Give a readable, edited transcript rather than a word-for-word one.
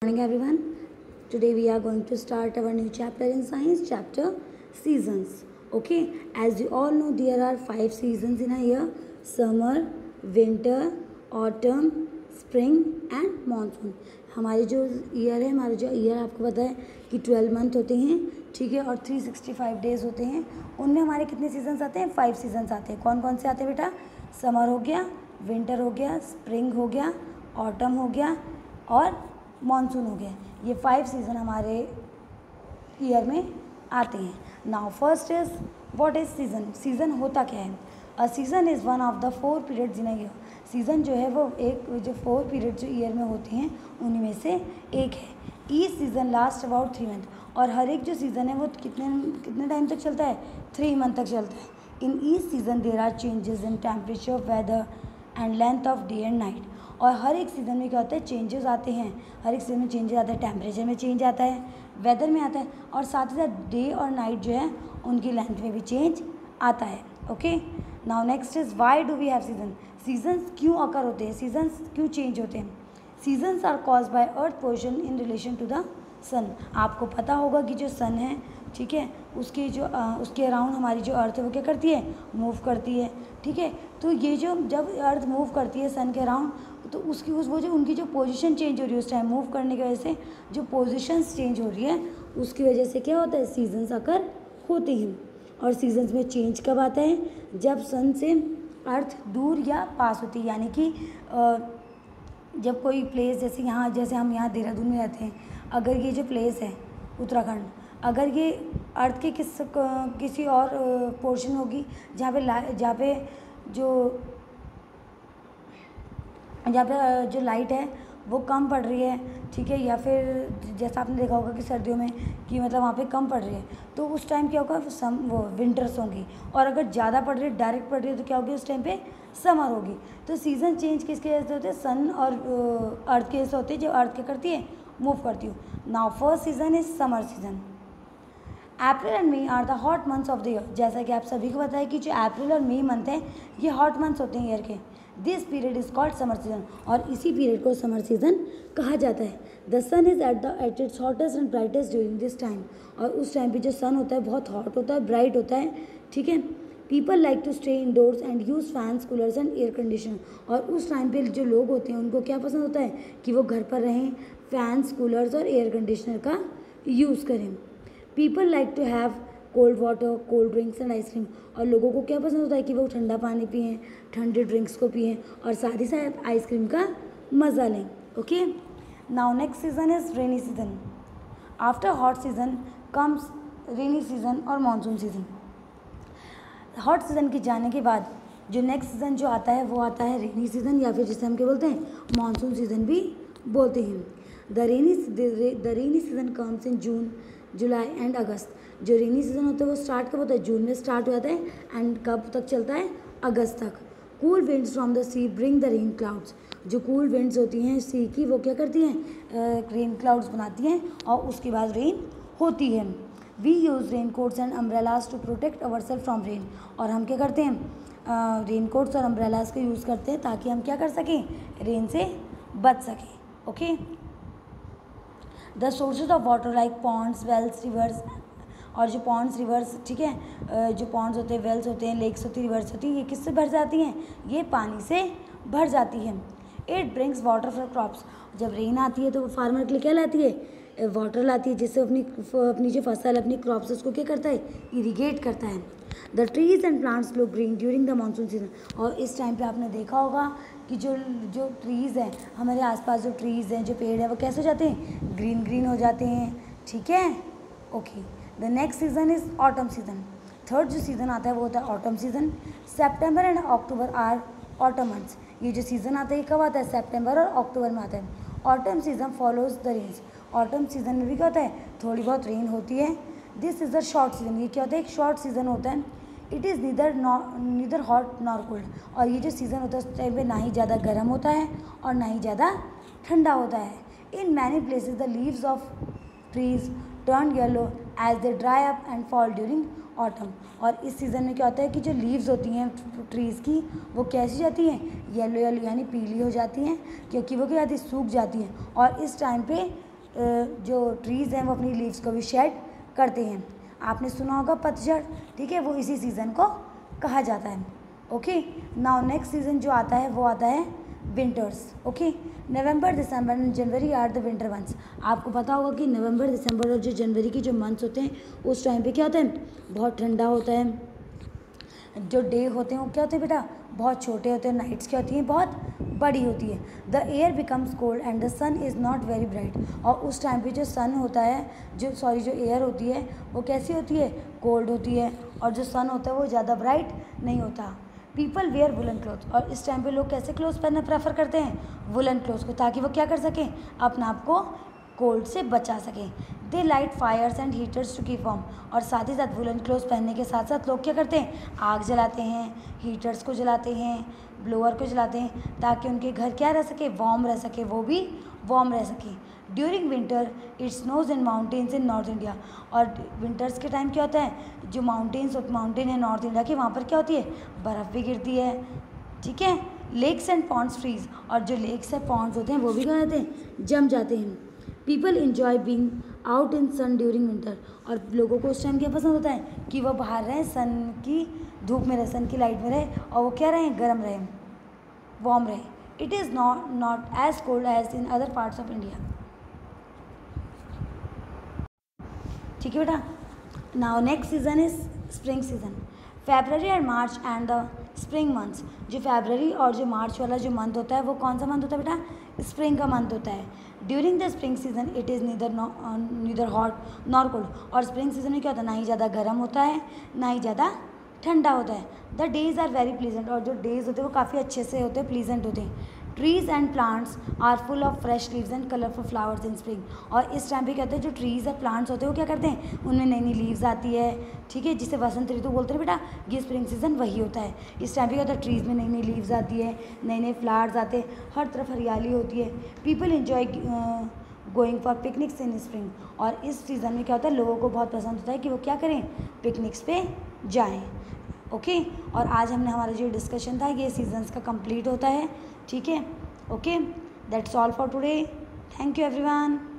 Morning everyone. Today we are going to start our new chapter in science, chapter seasons. Okay, as you all know, there are 5 seasons in a year: summer, winter, autumn, spring and monsoon. हमारे जो year है, हमारे जो year आपको पता है कि 12 month होते हैं, ठीक है, और 365 डेज होते हैं. उनमें हमारे कितने सीजन्स आते हैं? 5 सीजन्स आते हैं. कौन कौन से आते हैं बेटा? समर हो गया, विंटर हो गया, स्प्रिंग हो गया, ऑटम हो गया और मॉनसून हो गया. ये 5 सीज़न हमारे ईयर में आते हैं. Now first is what is season. Season होता क्या है? A season is one of the 4 periods in a year. Season जो है वो एक जो 4 पीरियड जो ईयर में होते हैं उन्हीं में से एक है. Each season last about 3 month. और हर एक जो सीज़न है वो कितने टाइम तक चलता है? 3 मंथ तक चलता है. In each season there are changes in temperature, weather and length of day and night. और हर एक सीज़न में क्या होता है? चेंजेस आते हैं. हर एक सीज़न में चेंजेस आता है. टेम्परेचर में चेंज आता है, वेदर में आता है और साथ ही साथ डे और नाइट जो है उनकी लेंथ में भी चेंज आता है. Okay, now next is why do we have season. Seasons क्यों अकर होते हैं? सीजन्स क्यों चेंज होते हैं? Seasons are cause by earth position in relation to the sun. आपको पता होगा कि जो सन है, ठीक है, उसके अराउंड हमारी जो अर्थ है वो क्या करती है? मूव करती है. ठीक है, तो ये जो जब अर्थ मूव करती है सन के अराउंड, तो उनकी जो पोजीशन चेंज हो रही है उस टाइम मूव करने की वजह से जो पोजीशंस चेंज हो रही है उसकी वजह से क्या होता है? सीजन्स आकर होते हैं. और सीजन्स में चेंज कब आता है? जब सन से अर्थ दूर या पास होती है. यानी कि जब कोई प्लेस जैसे हम यहाँ देहरादून में रहते हैं, अगर ये जो प्लेस है उत्तराखंड, अगर ये अर्थ के किसी और पोर्शन होगी जहाँ पे जो लाइट है वो कम पड़ रही है, ठीक है, या फिर जैसा आपने देखा होगा कि सर्दियों में कि मतलब वहाँ पे कम पड़ रही है, तो उस टाइम क्या होगा? वो विंटर्स होंगी. और अगर ज़्यादा पड़ रही है, डायरेक्ट पड़ रही है, तो क्या होगी? उस टाइम पे समर होगी. तो सीज़न चेंज किसकी वजह से होते हैं? सन और अर्थ की वजह से होती है. जब अर्थ क्या करती है? मूव करती हूँ. Now first season is summer season. April and May are the hot months of the year. जैसा कि आप सभी को पता है कि जो अप्रैल और मई मंथ है ये हॉट मंथ्स होते हैं ईयर के. This period is called summer season. और इसी पीरियड को समर सीजन कहा जाता है. The sun is at its hottest and brightest during this time. और उस टाइम पे जो सन होता है बहुत हॉट होता है, ब्राइट होता है. ठीक है, people like to stay indoors and use fans, coolers and air conditioner. और उस टाइम पे जो लोग होते हैं उनको क्या पसंद होता है? कि वो घर पर रहें, फैंस, कूलर्स और एयर कंडीशनर का यूज़ करें. People like to have cold water, cold drinks and ice cream. और लोगों को क्या पसंद होता है? कि वो ठंडा पानी पिएँ, ठंडे ड्रिंक्स को पिएँ और साथ ही साथ आइसक्रीम का मज़ा लें. Okay, now next season is rainy season. After hot season comes rainy season और मानसून सीज़न. हॉट सीज़न के जाने के बाद जो नेक्स्ट सीज़न जो आता है वो आता है रेनी सीज़न, या फिर जिसे हम क्या बोलते हैं? मानसून सीज़न भी बोलते हैं. The rainy season comes in June, July and August. जो रेनी सीज़न होता है वो स्टार्ट कब होता है? जून में स्टार्ट हो जाता है एंड कब तक चलता है? अगस्त तक. Cool winds from the sea bring the rain clouds. जो कूल विंड्स होती हैं सी की वो क्या करती हैं? रेन क्लाउड्स बनाती हैं और उसके बाद रेन होती है. We use rain coats and umbrellas to protect our self from rain. और हम क्या करते हैं? रेन कोट्स और अम्ब्रेलाज का यूज़ करते हैं ताकि हम क्या कर सकें? रेन से बच सकें. Okay, the sources of water like ponds, wells, rivers. और जो पॉन्ड्स, रिवर्स, ठीक है, जो पॉन्ड्स होते हैं, वेल्स होते हैं, लेक्स होती हैं, रिवर्स होती हैं, ये किससे भर जाती हैं? ये पानी से भर जाती हैं. It brings water for crops. जब रेन आती है तो वो फार्मर के लिए क्या लाती है? वाटर लाती है, जिससे अपनी जो फसल, अपनी क्रॉप्स, उसको क्या करता है? इरीगेट करता है. The trees and plants look green during the monsoon season. और इस टाइम पे आपने देखा होगा कि जो ट्रीज़ हैं, हमारे आसपास जो ट्रीज़ हैं, जो पेड़ हैं, वो कैसे हो जाते हैं? ग्रीन ग्रीन हो जाते हैं. ठीक है, okay. The next season is autumn season. Third जो सीज़न आता है वो होता है autumn season. September and October are autumn months. ये जो सीज़न आता है ये कब आता है? सेप्टेम्बर और अक्टूबर में आता है. Autumn season follows the rains. Autumn season में भी क्या होता है? थोड़ी बहुत रेन होती है. This is the short season. ये क्या होता है? एक शॉर्ट सीज़न होता है. It is neither hot nor cold. और ये जो सीज़न होता है उस टाइम पे ना ही ज़्यादा गर्म होता है और ना ही ज़्यादा ठंडा होता है. In many places the leaves of trees turn yellow as they dry up and fall during autumn. और इस सीज़न में क्या होता है कि जो लीव्स होती हैं ट्रीज़ की वो कैसी जाती हैं? येलो येलो यानी पीली हो जाती हैं, क्योंकि वो क्या जाती है? सूख जाती हैं. और इस टाइम पे जो ट्रीज़ हैं वो अपनी लीव्स को भी शेड करते हैं। आपने सुना होगा पतझड़, ठीक है, वो इसी सीज़न को कहा जाता है। ओके, नाउ नेक्स्ट सीज़न जो आता है वो आता है winters. Okay, November, December and January are the winter months. आपको पता होगा कि नवंबर, दिसंबर और जो जनवरी की जो मंथ्स होते हैं उस टाइम पे क्या होता है, बहुत ठंडा होता है। जो डे होते हैं वो क्या होते हैं बेटा, बहुत छोटे होते हैं। नाइट्स क्या होती हैं, बहुत बड़ी होती है। The air becomes cold and the sun is not very bright. और उस टाइम पे जो सन होता है, जो एयर होती है वो कैसी होती है, कोल्ड होती है। और जो सन होता है वो ज़्यादा ब्राइट नहीं होता। People wear woollen cloth. और इस टाइम पे लोग कैसे क्लोथ्स पहनना प्रेफर करते हैं, वुलन क्लोथ्स को, ताकि वो क्या कर सकें, अपना आप को कोल्ड से बचा सकें। They light fires and heaters to keep warm. और साथ ही साथ वुलन क्लोथ्स पहनने के साथ साथ लोग क्या करते हैं, आग जलाते हैं, हीटर्स को जलाते हैं, ब्लोअर को जलाते हैं, ताकि उनके घर क्या रह सके, वार्म रह सके, वो भी वार्म रह सके। During winter it snows in mountains in north India. और विंटर्स के टाइम क्या होता है, जो माउंटेन है नॉर्थ इंडिया के, वहाँ पर क्या होती है, बर्फ़ भी गिरती है। ठीक है, लेक्स एंड पॉन्ड्स फ्रीज। और जो लेक्स एंड पॉन्ड्स होते हैं वो भी क्या होते हैं, जम जाते हैं। People enjoy being out in sun during winter. और लोगों को उस टाइम क्या पसंद होता है कि वो बाहर रहें, सन की धूप में रहे, सन की लाइट में रहे, और वो क्या रहें, गर्म रहें, वार्म रहे। It is not as cold as in other parts of India. ठीक है बेटा। Now next season is spring season. February and March and the spring months. जो फेबररी और जो मार्च वाला जो मंथ होता है वो कौन सा मंथ होता है बेटा, स्प्रिंग का मंथ होता है। During the spring season it is neither hot nor cold. और स्प्रिंग सीजन में क्या होता है, ना ही ज़्यादा गर्म होता है, ना ही ज़्यादा ठंडा होता है। The days are very pleasant. और जो डेज होते हैं वो काफ़ी अच्छे से होते हैं, प्लीजेंट होते हैं। Trees and plants are full of fresh leaves and colourful flowers in spring. और इस टाइम पे क्या होता है, जो ट्रीज़ और प्लांट्स होते हैं वो क्या करते हैं, उनमें नई नई लीव्स आती है। ठीक है, जिसे वसंत ऋतु बोलते हैं बेटा, ये स्प्रिंग सीजन वही होता है। इस टाइम पे क्या होता है, ट्रीज़ में नई नई लीव्स आती है, नए नए फ्लावर्स आते हैं, हर तरफ हरियाली होती है। People enjoy going for picnics in spring. और इस सीज़न में क्या होता है, लोगों को बहुत पसंद होता है कि वो क्या करें, पिकनिक्स पे जाएँ। ओके, और आज हमने हमारा जो डिस्कशन था ये सीजन्स का कंप्लीट होता है। ठीक है, okay, that's all for today. Thank you everyone.